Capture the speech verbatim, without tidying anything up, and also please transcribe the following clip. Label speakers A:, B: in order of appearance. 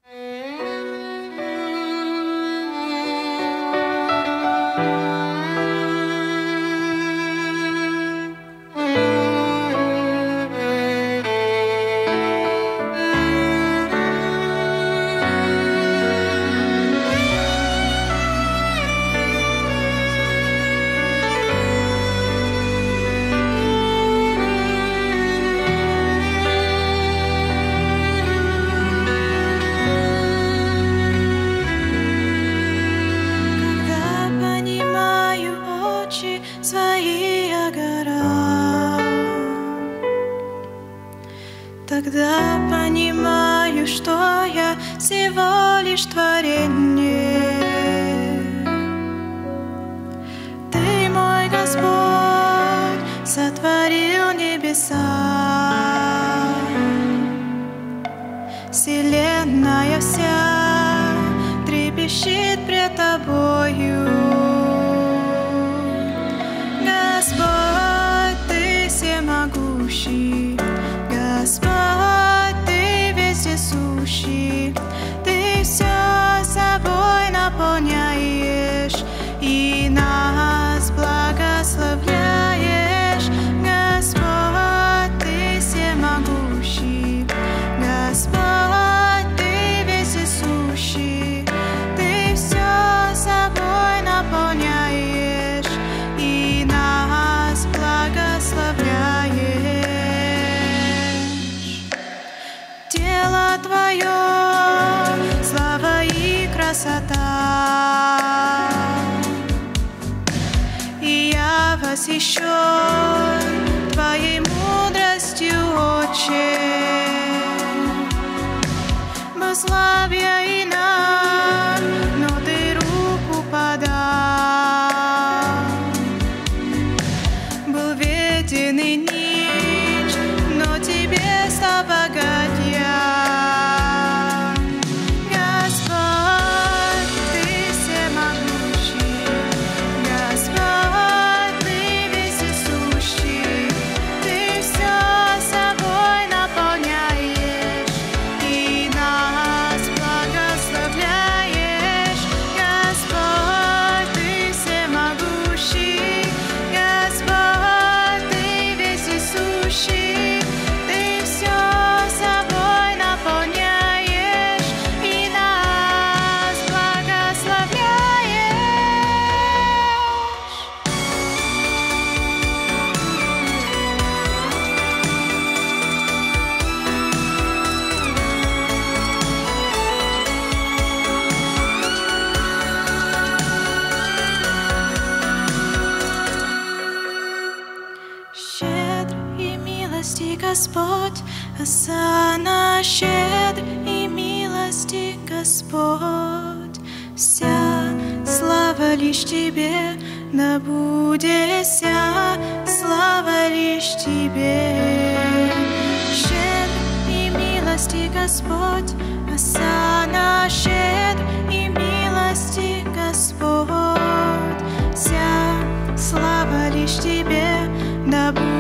A: Тогда понимаю, что я всего лишь творение. Ты, мой Господь, сотворил небеса. Вселенная вся трепещет пред Тобою. Господь, Ты всемогущий, Господь, Ты вездесущий, Ты все собой наполняешь и нас благословляешь. Господь, Ты всемогущий, Господь, Ты вездесущий, Ты все собой наполняешь и нас благословляешь. Тело Твое, слава и красота, и я восхищен Твоей мудростью, Отче. Послаб я и нам, но Ты руку подал. Был беден и нищ, но Тебе стал богат я. Господь, Ты всемогущий, Господь, Ты вездесущий, Ты все собой наполняешь и нас благословляешь. Господь, Ты всемогущий, Господь, Ты вездесущий, Ты все собой наполняешь и нас благословляешь. Щедр и милости Господь, Осанна, щедр и милости Господь. Вся слава лишь Тебе, да будет вся слава лишь Тебе. Щедр и милости Господь, Осанна, щедр и милости Господь. Вся слава лишь Тебе, да будет